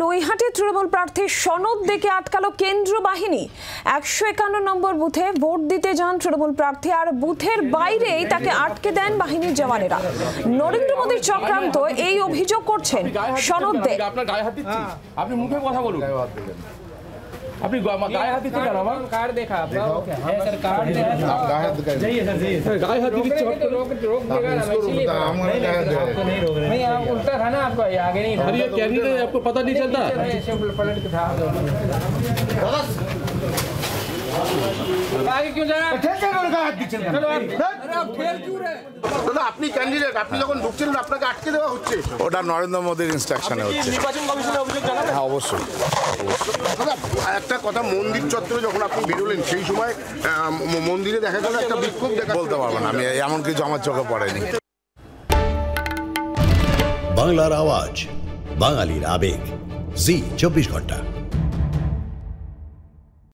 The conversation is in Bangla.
নৈহাটি তৃণমূল প্রার্থী সনদ দেখে আটকালো কেন্দ্র বাহিনী। 151 নম্বর বুথে ভোট দিতে যান তৃণমূল প্রার্থী, আর বুথের বাইরেই তাকে আটকে দেন বাহিনীর জওয়ানেরা। নরেন্দ্র মোদীর চক্রান্ত এই অভিযোগ করছেন সনদ দে। আপনার গায়ে হাত দিচ্ছি, আপনি মুখে কথা বলুন। আপনি গায়ে হাত দিচ্ছেন কেন? আমার कार्ड देखा आपका है सर, कार्ड जाइए सर, जाइए गाये हाथ दिच्छे रोक देगा ना, इसीलिए आपको नहीं रोक रहे। नहीं, आप उल्टा था ना, आपका ये आगे नहीं था। अरे ये कैंडिडेट है, आपको पता नहीं चलता? ऐसे पलट के था आगे क्यों जा रहा है? चलो आप ठेल क्यों रहे? দাদা আপনি ক্যান্ডিডেট, আপনি যখন ঢুকছিলেন আপনাকে আটকে দেওয়া হচ্ছে। ওটা নরেন্দ্র মোদীর ইনস্ট্রাকশনে হচ্ছে। নির্বাচন কমিশনে অভিযোগ জানাবেন? হ্যাঁ অবশ্যই। দাদা একটা কথা, মন্দির চত্বরে যখন আপনি বেরোলেন সেই সময় মন্দিরে দেখা গেল একটা বিক্ষোভ দেখা। বলতে পারবো না, আমি এমন কিছু আমার চোখে পড়েনি। বাংলার আওয়াজ, বাঙালির আবেগ, জি 24 ঘন্টা।